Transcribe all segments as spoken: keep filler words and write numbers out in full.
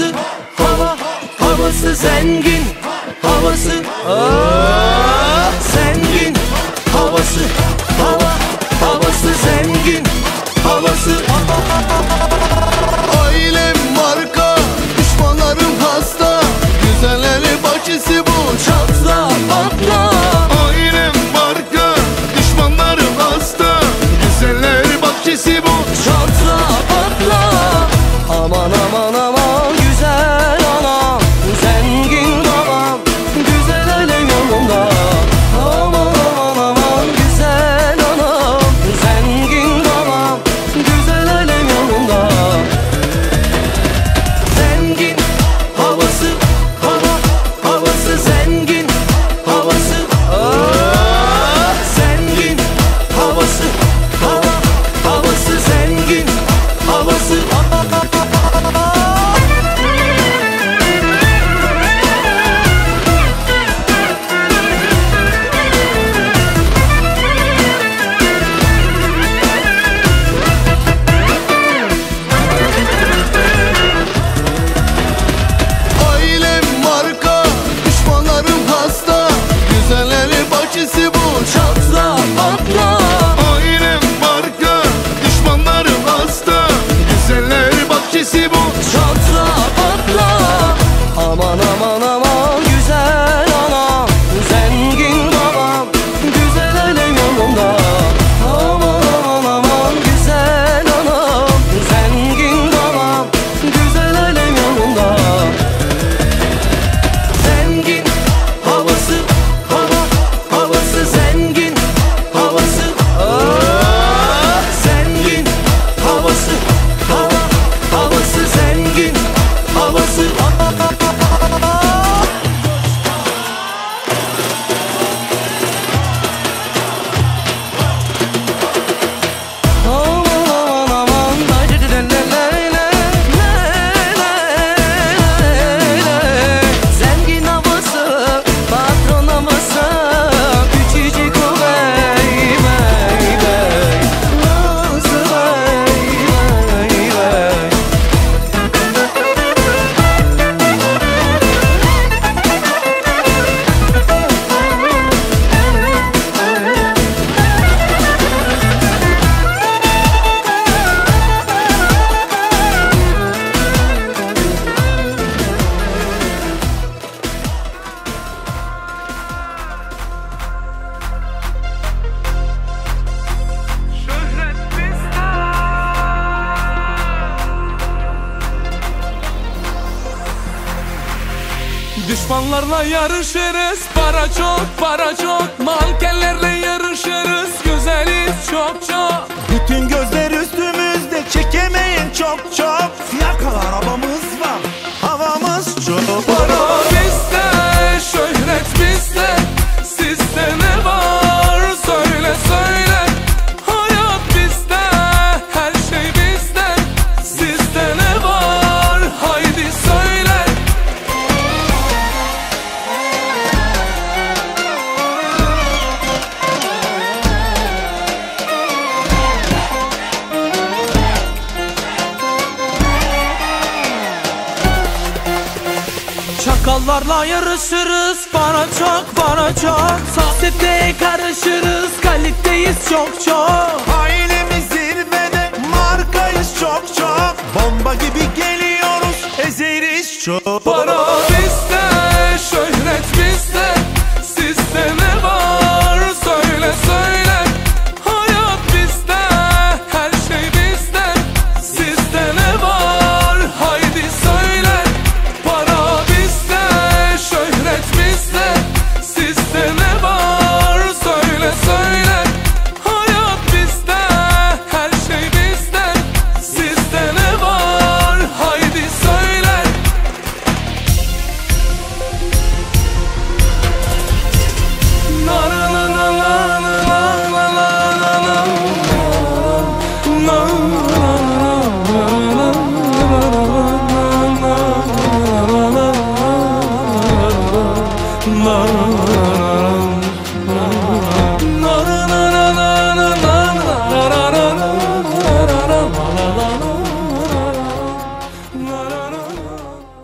havası, hava, havası zengin, havası, aa, zengin, havası, hava, havası zengin, havası. Ailem marka, düşmanlarım hasta, güzelleri bahçesi bu, Çatla patla. ailem marka, düşmanlarım hasta, güzelleri bahçesi bu. Çatla patla. Aman aman aman güzel anam, zengin babam, güzel ele yolunda. Aman aman aman güzel anam, zengin babam, güzel ele yolunda. Zengin havası, hava, havası zengin, havası, aa, zengin havası, hava, havası zengin, havası. Ailem marka, düşmanlarım hasta, güzelleri bahçesi bu. Çatla patla. Ailem marka, düşmanlarım hasta, güzelleri bahçesi bu. Çatla patla. Aman aman aman güzel anam, zengin babam, güzel ele yolunda. Aman aman aman güzel anam, zengin babam, güzel ele yolunda. Zengin havası, hava, havası zengin, havası, aa, zengin havası, hava, havası zengin, havası. Aman aman aman zengin havası, patron havası, küçücük o bey bey bey, nasıl bey bey bey. Düşmanlarla yarışırız, para çok, para çok. Mankenlerle yarışırız, güzeliz çok çok. Bütün gözler üstümüzde, çekemeyin çok çok. Siyah kal arabamız var, havamız çok. Para bizde, şöhret bizde, sizde ne var söyle söyle. Hayat bizde, her şey bizde, sizde ne var haydi söyle. Çakallarla yarışırız, para çok, para çok. Sosyeteye karışırız, kaliteyiz çok çok. Ailemiz zirvede, markayız çok çok. Bomba gibi geliyoruz, ezeriz çok. Para bizde, şöhret bizde, sizde ne var söyle söyle. Hayat bizde, her şey bizde, sizde ne var haydi söyle. Para bizde, şöhret bizde, sizde ne var söyle söyle. Hayat bizde, her şey bizde, sizde ne var haydi söyle. La la la la.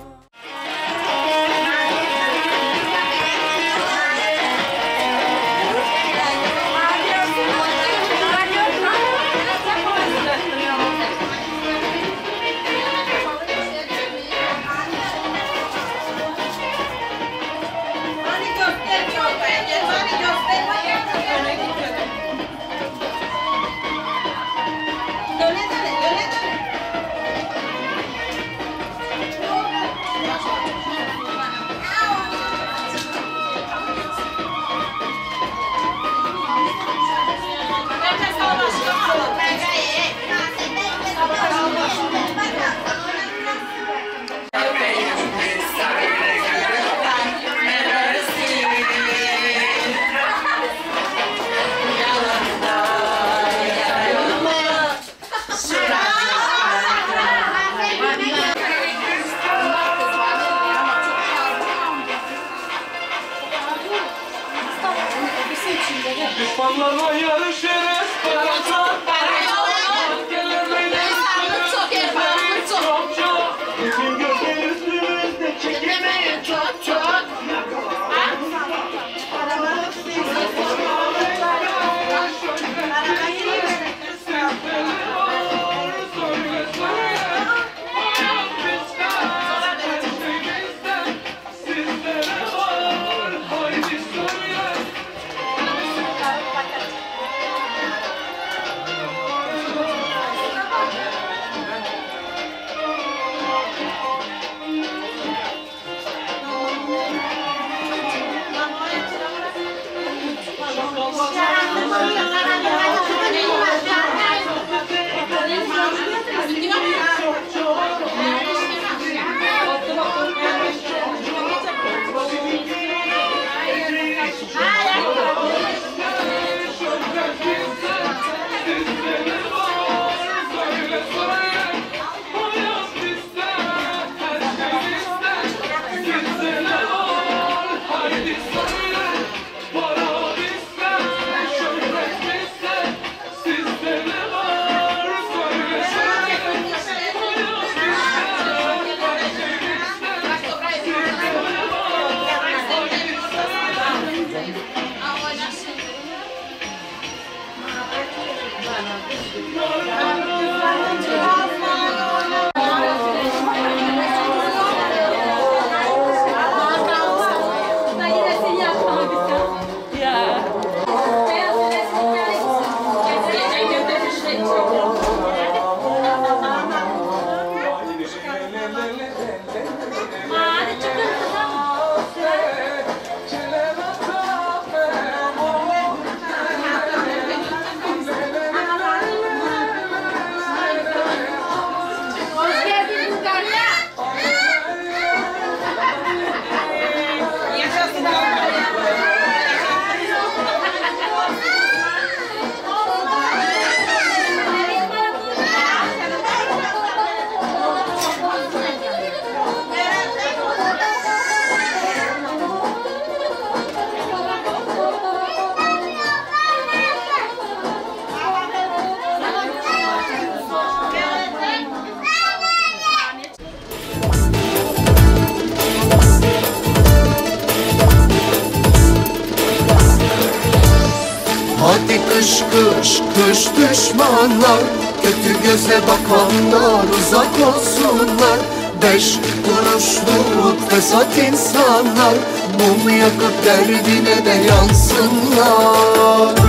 kış kış düşmanlar, kötü göze bakanlar uzak olsunlar. Beş kuruşluk fesat insanlar, mum yakıp derdine de yansınlar.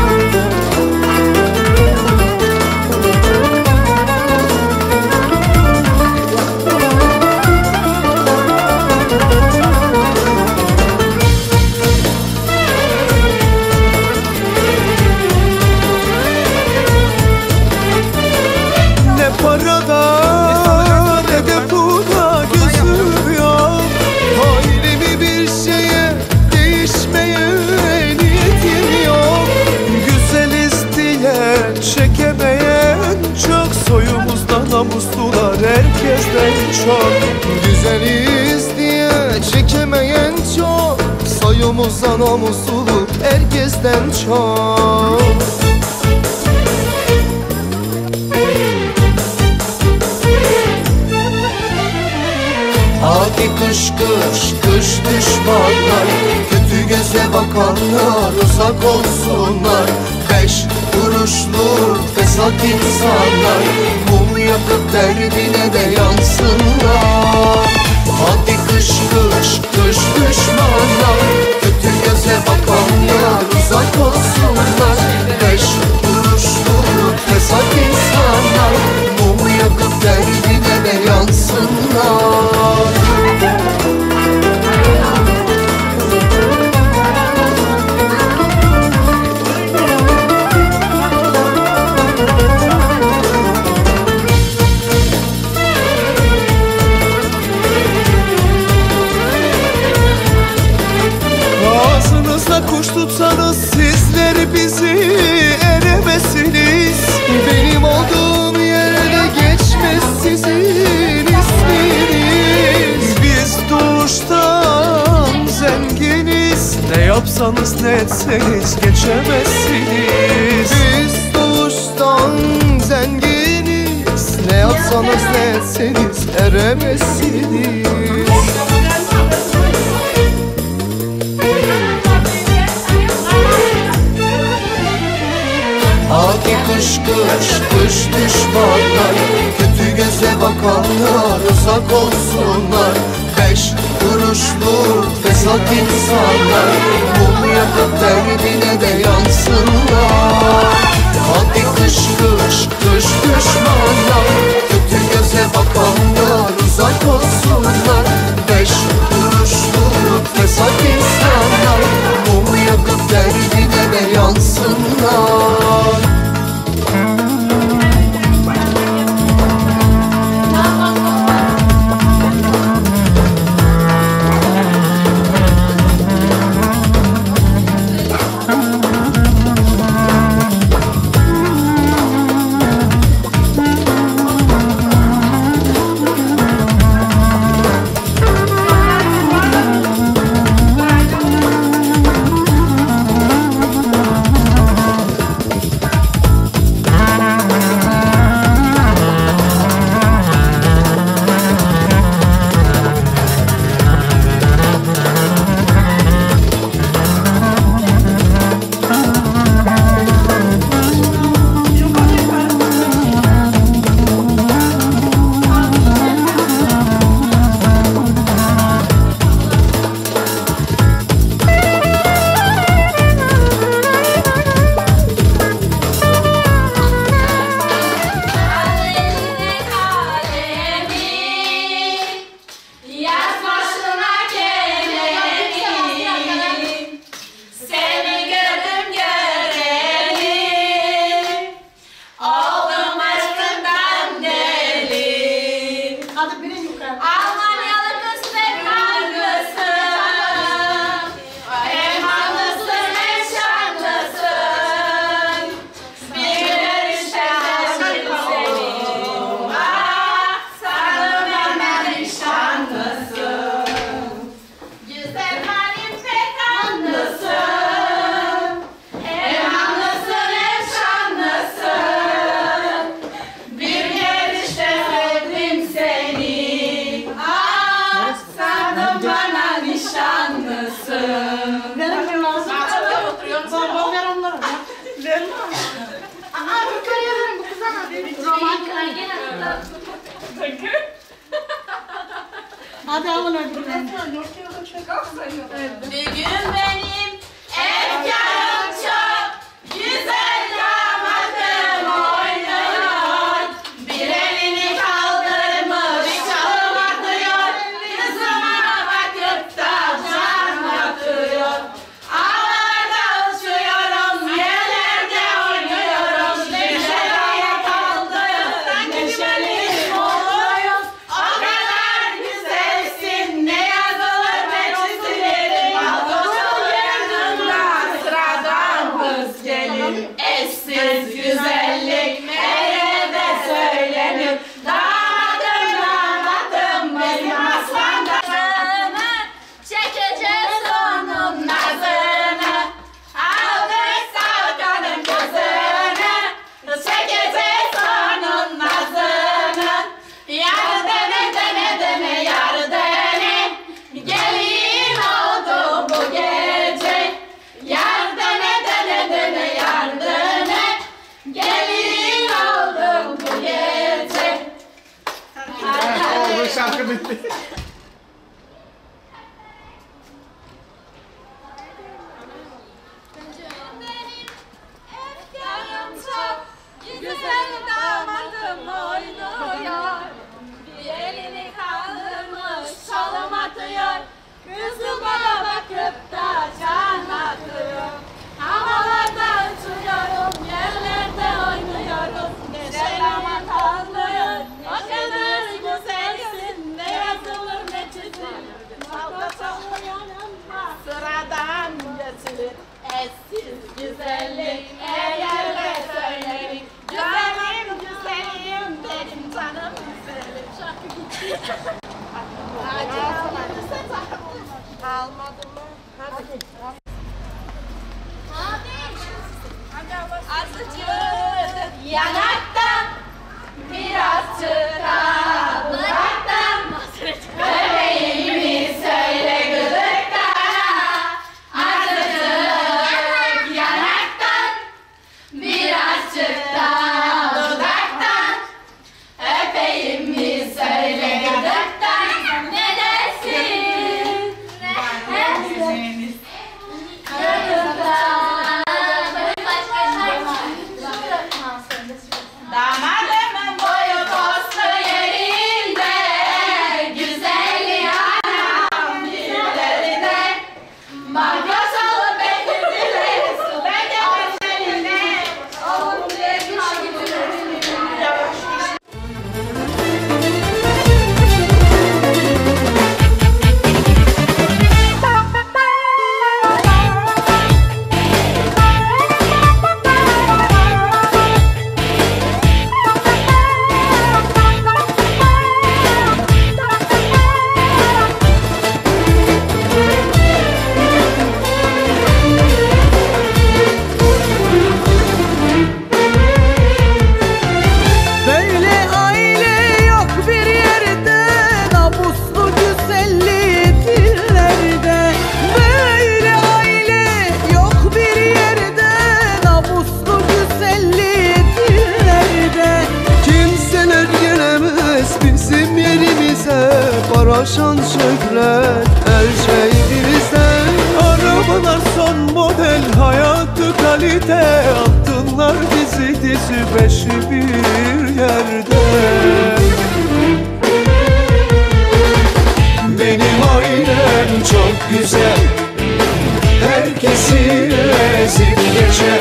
Ne parada ne de pula gözüm yok. Halimi bir şeye değişmeye niyetim yok. Güzeliz diye çekemeyen çok, soyumuzda namuslular herkesten çok. Güzeliz diye çekemeyen çok, soyumuzda namusluluk herkesten çok. Hadi kış kış kış düşmanlar, kötü göze bakanlar uzak olsunlar. Beş kuruşluk fesat insanlar, mum yakıp derdine de yansınlar. Hadi kış kış kış düşmanlar, kötü göze bakanlar uzak olsunlar. Beş kuruşluk fesat insanlar, mum yakıp derdine de yansınlar. Ağzınızda kuş tutsanız sizler bizi eremezsiniz. Benim olduğum yerde geçmez sizin isminiz. Biz doğuştan zenginiz, ne yapsanız ne etseniz geçemezsiniz. Biz doğuştan zenginiz, ne yapsanız ne etseniz eremezsiniz. Hadi kış kış kış düşmanlar, kötü göze bakanlar uzak olsunlar. Beş kuruşluk fesat insanlar, mum yakıp derdine de yansınlar. Hadi kış kış kış düşmanlar, kötü göze bakanlar uzak olsunlar. Beş kuruşluk fesat insanlar, mum yakıp derdine de yansınlar. Hadi alın ödülünü. Bir gün benim efkarım çok güzel damadım oynuyor. Bir elini kaldırmış çalım atıyor. Kızıma bakıp da can atıyor. Ağlarda uçuyorum, yerlerde oynuyorum. Neşeliye kaldım, neşeliyim oluyoruz. O kadar güzelsin, ne yazılır ne çizilir. Balkonun yanında sıradan kız gelir. Eşsiz güzellik her yerde söylenir. Damadım damadım benim aslan damadım. Çekeceğiz onun nazını. Aldıysa kadın kızını. Çekeceğiz onun nazını. Yar dene dene dene yar dene. Gelin oldu bu gece. Yar dene dene dene yar dene. Gelin oldum bu gece. Bu şarkı bitti. Benim efkarım çok güzel damadım oynuyor. Bir elini kaldırmış çalım atıyor. Kızı bana bakıp da can atıyor. Havalarda uçuyorum, yerlerde oynuyoruz. Neşelime kaldım, o kadar güzelsin. Ne yazılır ne çizilir. Balkonun yanında sıradan geçilir. Eşsiz güzellik her yerde söylenir. Güzelim güzelim benim canım güzelim. Şarkı gitti. Almadım mı? Hadi. Azıcık yanaktan, birazcık da dudaktan. Bebeğimi söyle gıdıklara. Azıcık yanaktan, birazcık da dudaktan. Öpeyim mi söyle gıdıktan. Ne dersin? Ne dersin? Damadımın boyu postu yerinde, güzelliği anam dillerinde. Makyaj olup bekirdiler, su beklemez eline. Oğlum diye Böyle aile yok bir yerde, namuslu güzelliği dillerde. Böyle aile yok bir yerde, namuslu güzelliği dillerde. Kimseler gelemez bizim yerimize. Paraşan şöhret her şey bizde. Arabalar son model, hayatı kalite. Altınlar dizi dizi beşi bir yerde. Benim ailem çok güzel, herkesi ezip geçer.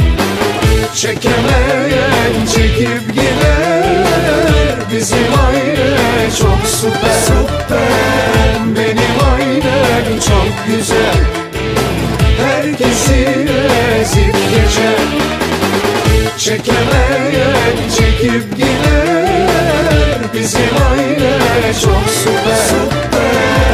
Çekemeyen çekip gider. Bizim aile çok süper, süper. Benim ailem çok güzel, herkesi ezip geçer. Çekemeyen çekip gider. Bizim aile çok süper, süper.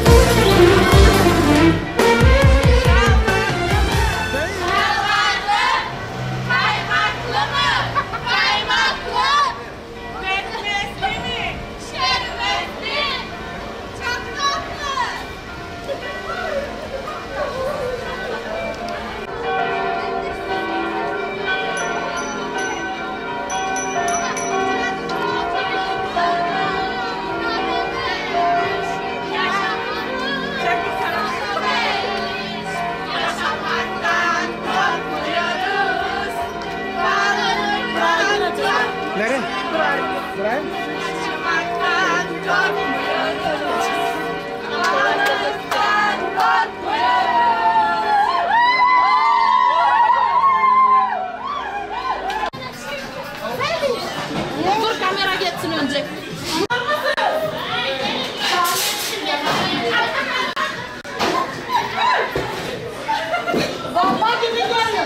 Yalvardım Dur kamera geçsin önce. Bomba gibi geliyor.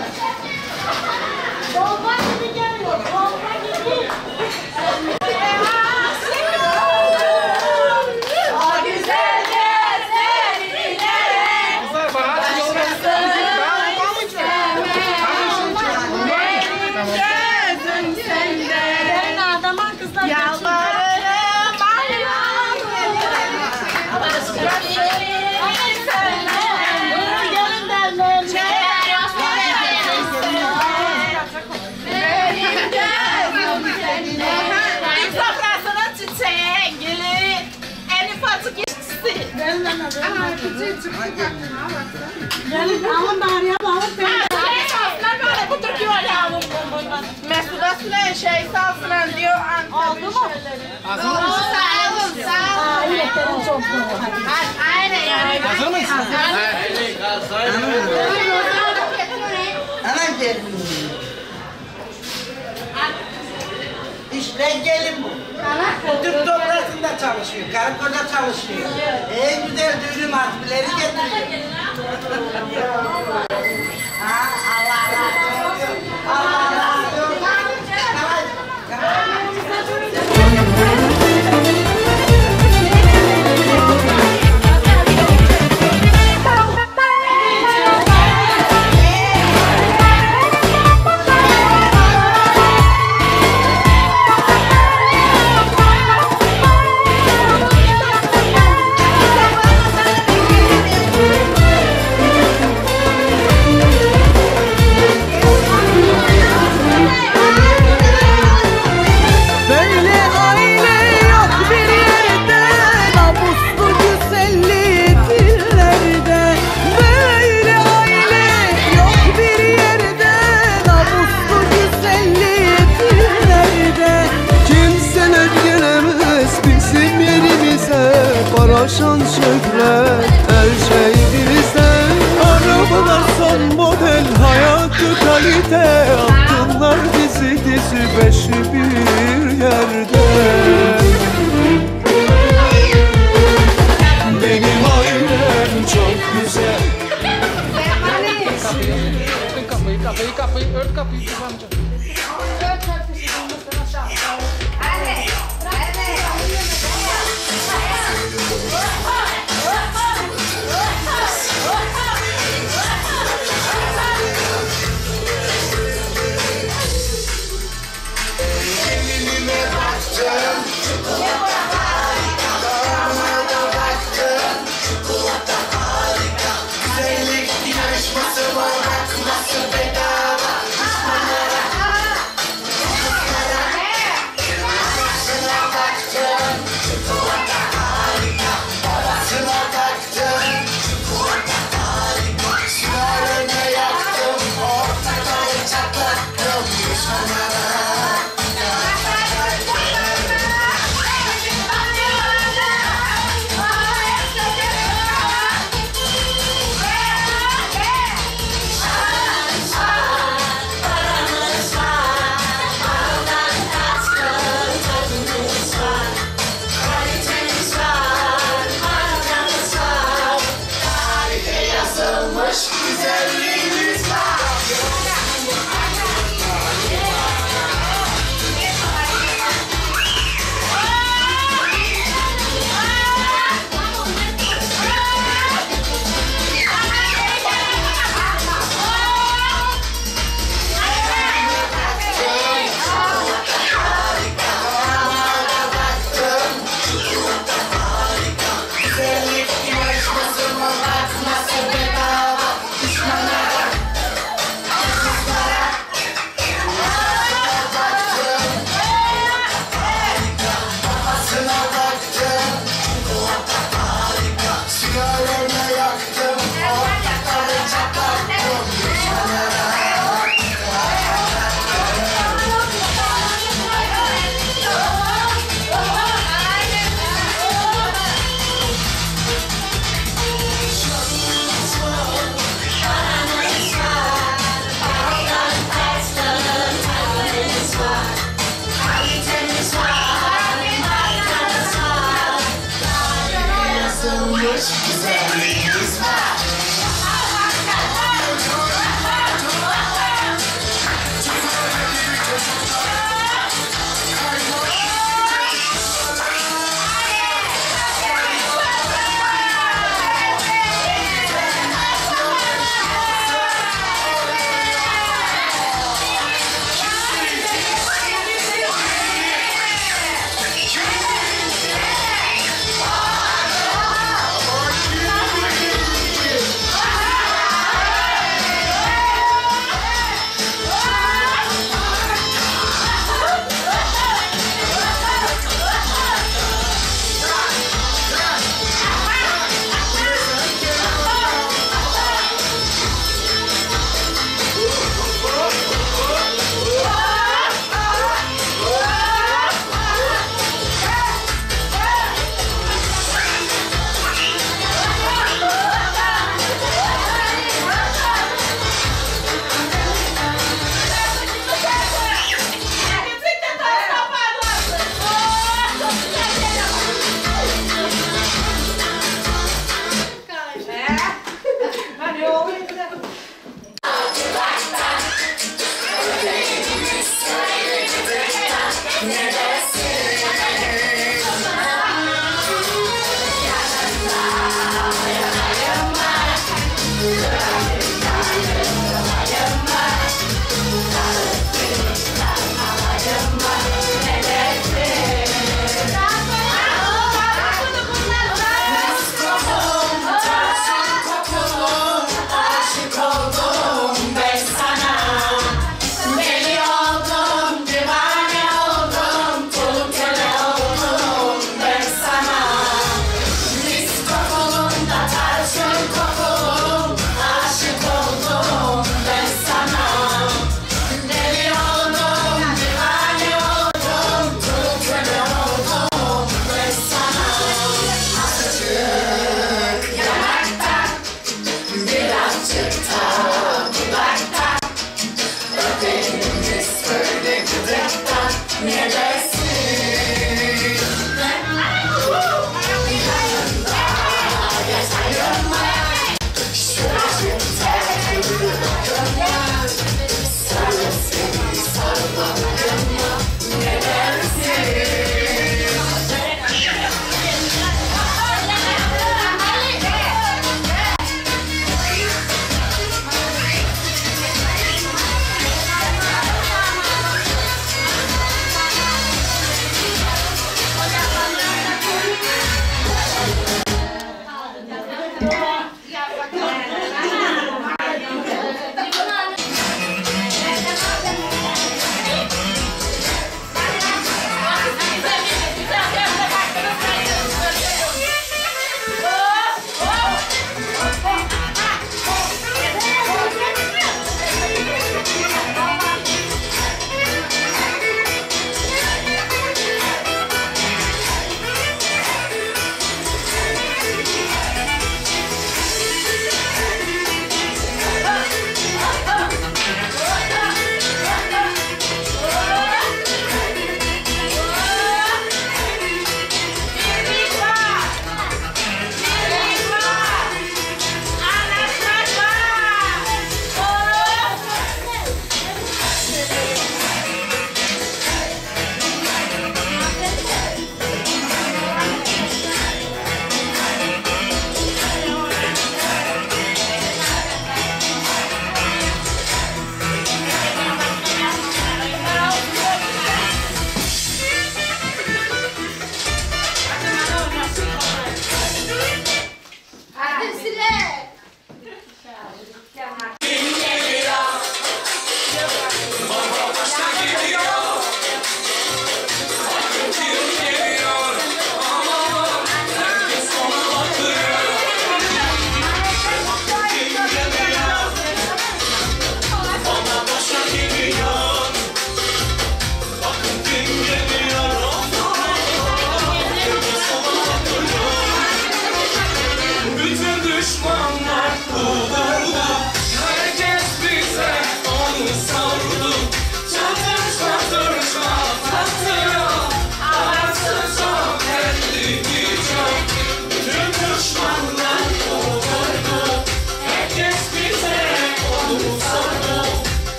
Bomba gibi geliyor. Bomba gibi. O güzel gözlerine Kızlar bana yol versene. gözüm sende. Ben adamın kızlar Yalvarırım ayağım. gelin derler. İlk sofrasının çiçeği, gülü, en ufacık işçisi. Gelin alın bari yapalım. Şey salsınlar böyle bu Türkiye var ya. Mesulasına şey salsınlar diyor. Oldu mu? Hazır mısın? Sağ olun, sağ olun. Yeterim çok doğru. Aynen yani. Hazır mısın? Ana gelin. İşte gelin bu. Türk toprağında çalışıyor, Karakol'da çalışıyor. En güzel düğünü martıları getiriyor. Ha, Allah razı olsun. Allah razı olsun. Böyle aile yok bir yerde, namuslu güzelliği dillerde. Böyle aile yok bir yerde, namuslu güzelliği dillerde. Kimseler gelemez bizim yerimize. Para, şan, şöhret her şey bizde. Arabalar son model, hayatı kalite. Altınlar dizi dizi beşi bir yerde. Benim ailem çok güzel. Kapıyı kapıyı kapıyı ört kapıyı kız amca.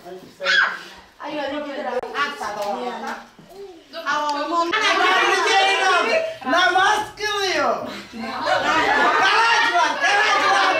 Namaz kılıyor. Kalaç var, kalaç var.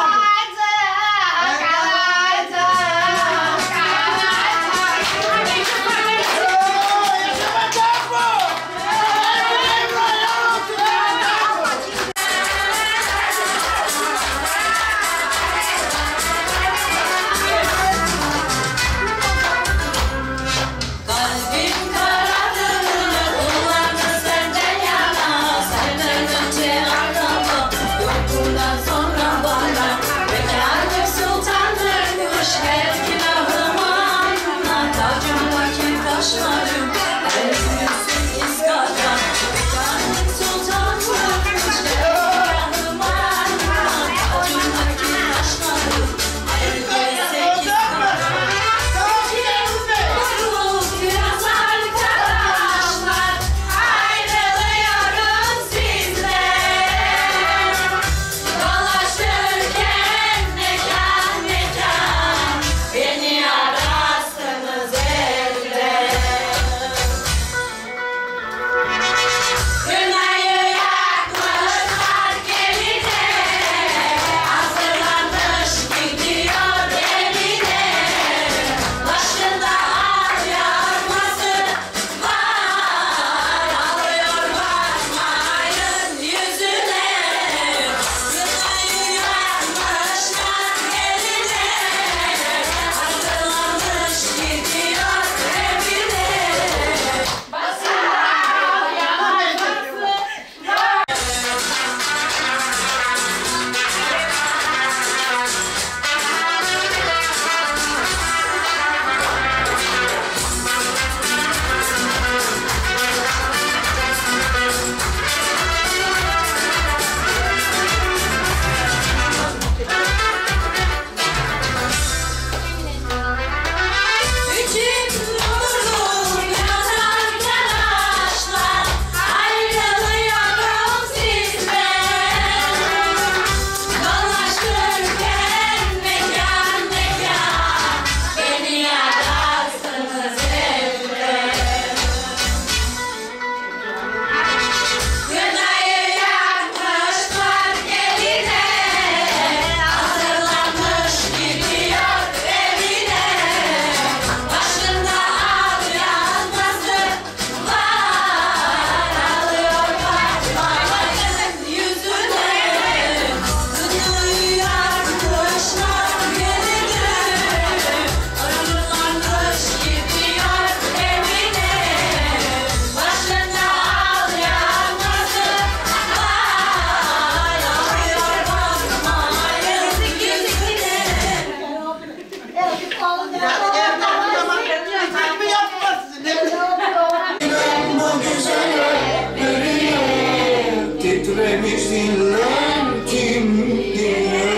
Titremiş diller kim diye.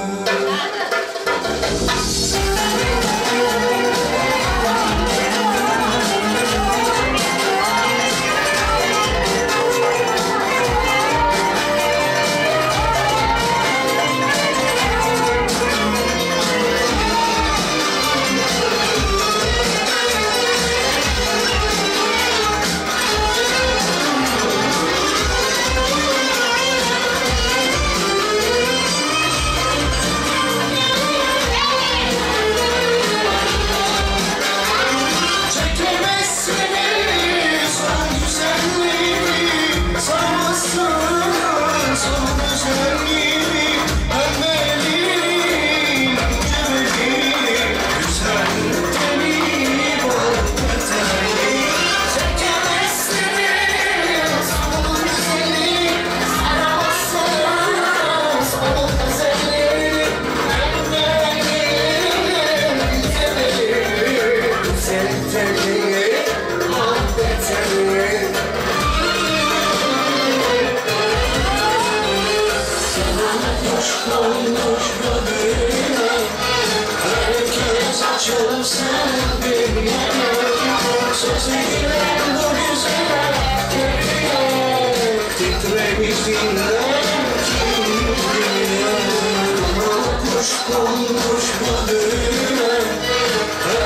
olmuş kadına, herkes açılsın bir yana. Sözüyle bu güzel geliyor, titremiş dinler kim biliyor. Kuş konmuş kadına,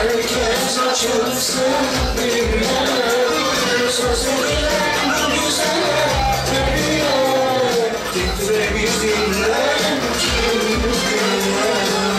açılsın bir yana. Söz edilen bu güzele dönüyor. Titre bir dinlen kim dünya.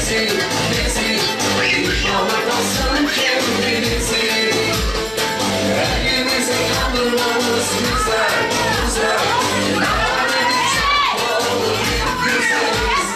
rezil, rezil Anlatamazsın kendinizi Elimize yanılmamız güzel, güzel Lanet olur güzeliz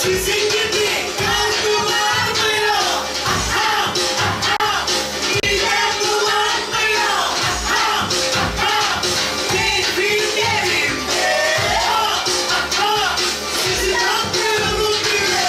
Sizin gibi kaldılar mı yok? Aha, aha, midem bulanmıyor. Aha, aha, keyfim yerimde. Aha, aha, sizi tanıyorum bile.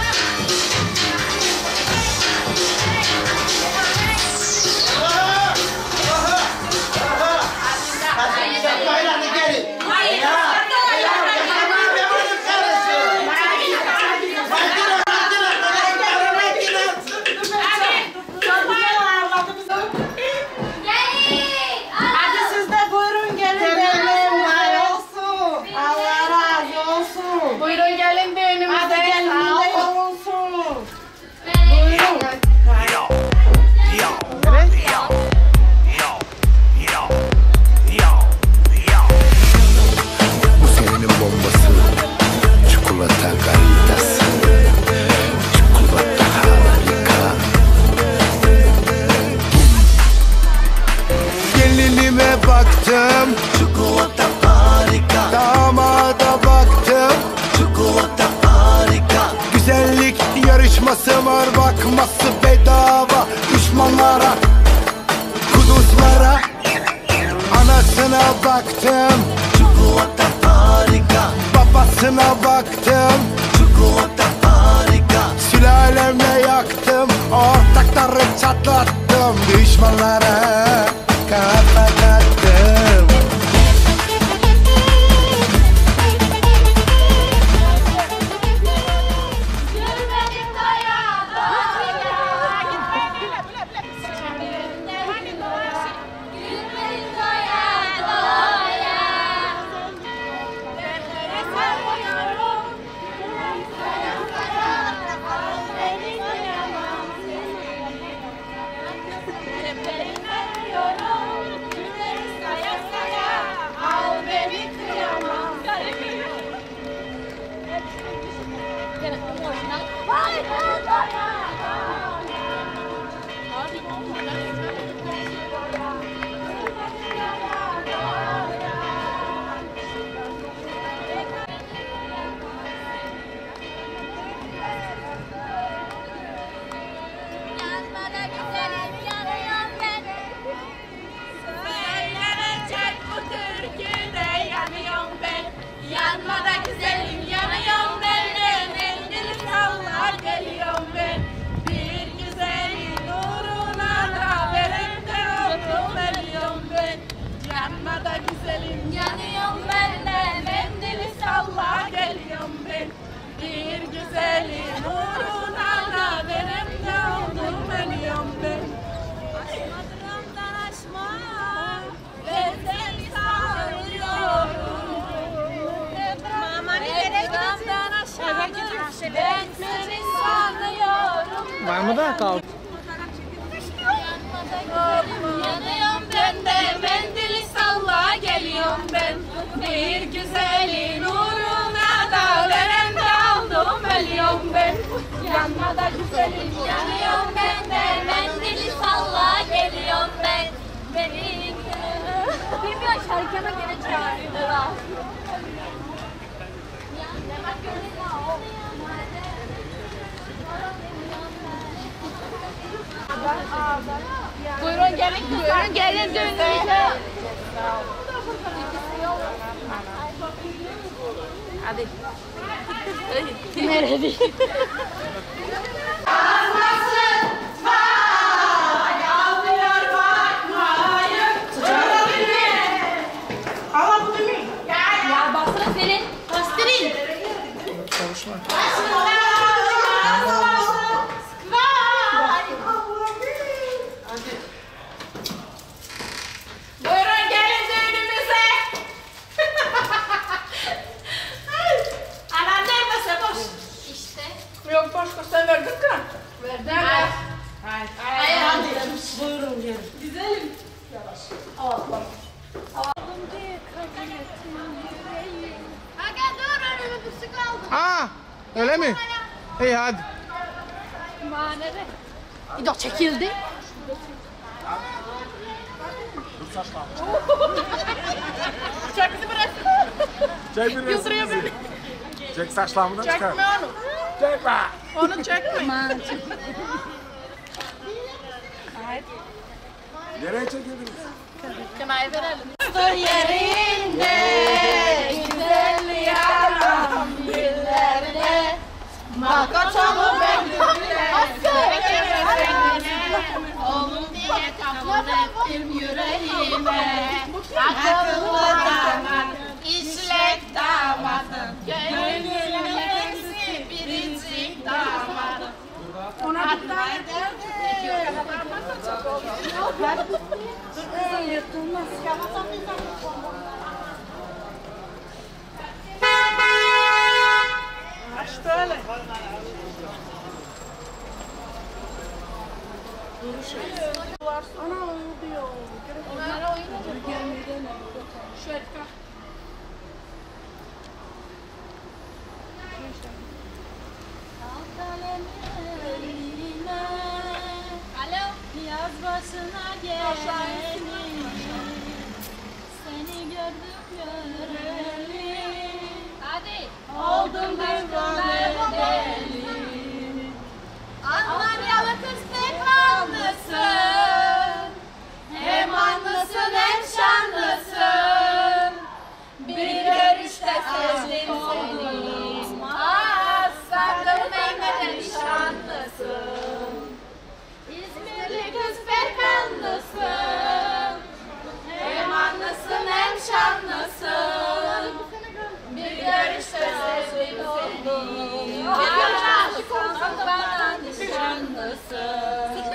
Hadi siz de buyurun gelin düğünümüze. Olsun. Allah razı olsun. Buyurun gelin düğünümüze. Hadi gelin de olsun. Bu senenin bombası, çikolata garitası, çikolata harika. Gelinime baktım, çikolata harika. Damada baktım, çikolata harika. Güzellik yarışması var, bakması bedava. Düşmanlara, kuduzlara, anasına baktım, çikolata harika. Babasına baktım, çikolata harika. Sülalemle yaktım, ortakları çatlattım. Düşmanlara kapatattım. Yanma da güzelim yanıyorum ben, mendili salla geliyorum ben. Bir güzelin uğruna da verip de oldum ölüyorum ben. Yanma da güzelim yanıyorum ben de, mendili salla geliyorum ben. Bir güzelin uğruna da verip de oldum ölüyorum ben. Aşmadığımdan aşma, ben seni sarılıyorum. Ben seni sanıyorum. Var mı da kal? Yanıyorum ben de, mendili salla geliyorum ben. Bir güzelin uğruna da veren de aldım ölüyorum ben. Yanma da güzelim yanıyorum ben de, mendili salla geliyorum ben. Beni bilmiyorum şarkıma geri çağırıyorlar. Buyurun gelin buyurun gelin düğünümüze. Hadi. Nerede? Ya basın senin. Bastırın. Konuşma. Buyurun gelin düğünümüze. Anam neredeyse boş. İşte. Yok boş boş sen verdin mi? Verdim. Hayır. Hayır. Hayır. Buyurun gelin. Güzelim. Yavaş. Al bak. Aga dur önümü düşük aldım. Ha, öyle mi? İyi hadi. Manere. İdo çekildi. Çek bizi burası. Çek bir Yıldırıyor beni. Çek saçlarımdan çıkar. Çekme onu. Çekme. Onu çekme. Nereye çekildiniz? Kınayı verelim. Yerinde güzel yaram dillerine Makaçamı bekliyorum. Oğlum diye kabul ettim yüreğime. Akıllı damat, işlek damadım. Gönlümün hepsi biricik damadım. Ona hatta Açtı öyle. Ana diyor. onlara oyun olur. Şöyle kalk. Alo. Yaz başına geldim, seni gördüm göreli. Hadi. Oldum devranı deli. Antalyalı kız pek anlısın. Hem anlısın hem şanlısın. Bir görüşte sevdim seni. Ah sandım Mehmet'e nişanlısın. İzmirli kız pek anlısın. Hem anlısın hem şanlısın. Bir görüşte sevdim seni. Ah sandım bana nişanlısın.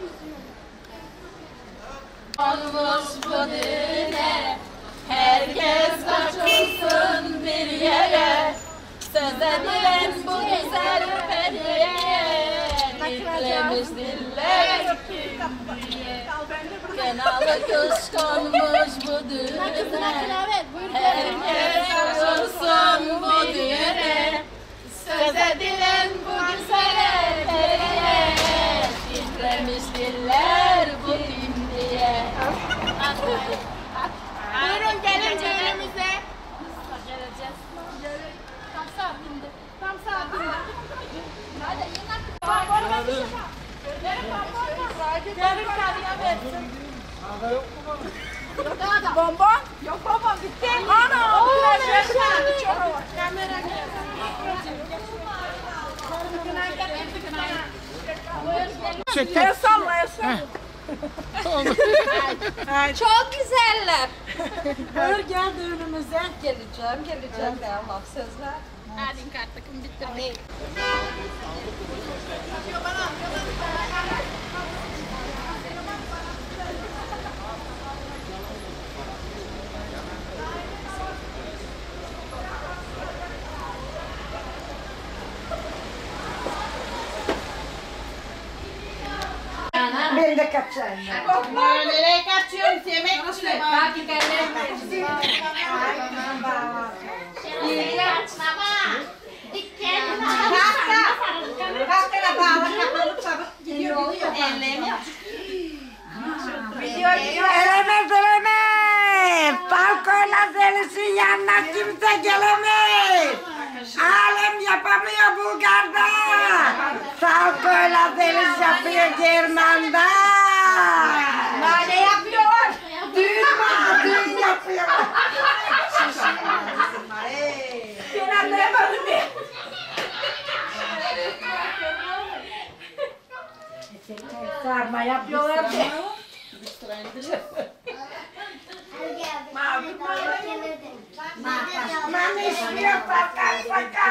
Olmuş bu düğüne, herkes kaçılsın bir yere. Söz edilen bu güzel periye, titremiş diller kimliğe. Kenalı kuş konmuş bu düğüne, herkes kaçılsın bu düğüne. Söz edilen bu güzel periye, titremiş diller bu kimliğe. Buyurun gelin düğünümüze. Geleceğiz. Tam saatinde. Tam saatinde. Hadi yine. Bonbon versin. Verin bonbon. Verin kadına versin. Bonbon? Yok bonbon bitti. Ana. Oo yaşa. Kamera gel. Kınay getirdi kınay. Çek El salla el salla. Çok güzeller. Buyur gel düğünümüze. Geleceğim geleceğim de Allah söz ver. Hadi karttakım bitirdi. Ben de kaçayım. Nereye kaçıyorsun? Yemek için. Hadi gelin. Kalkana bağla kapalı çabuk gidiyor. Ellerini Gelemez gelemez. Balkoyla Zeliş'in yanına kimse gelemez. Alem yapamıyor Bulgar'da. Salkoyla Zeliş yapıyor German'da. Ne yapıyor? Düğün var, düğün yapıyor. Ben anlayamadım ya. Sarma yapıyorlar diye. Mami istiyor sakar sakar.